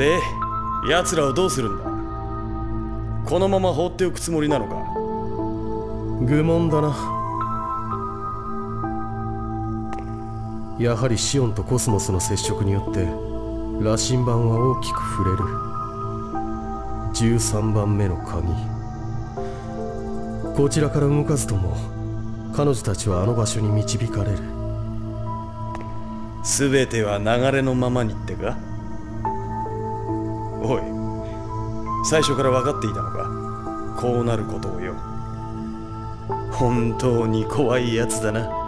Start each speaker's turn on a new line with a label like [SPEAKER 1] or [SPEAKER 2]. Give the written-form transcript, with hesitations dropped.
[SPEAKER 1] で、奴らをどうするんだ？このまま放っておくつもりなのか？
[SPEAKER 2] 愚問だな。やはりシオンとコスモスの接触によって羅針盤は大きく触れる。13番目の鍵。こちらから動かずとも彼女たちはあの場所に導かれる。
[SPEAKER 1] 全ては流れのままにってか？おい、最初から分かっていたのか？こうなることをよ。本当に怖いやつだな。